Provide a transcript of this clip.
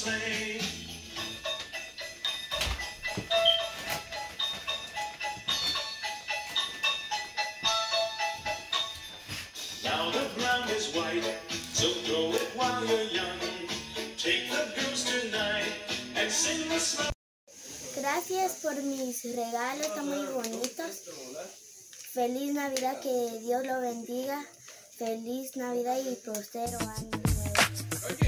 sleigh. Now the ground is white, so throw it while you're young. Take the goose tonight and sing the sleigh. Gracias por mis regalos tan muy bonitos. Feliz Navidad, que Dios lo bendiga. Feliz Navidad y próspero año nuevo.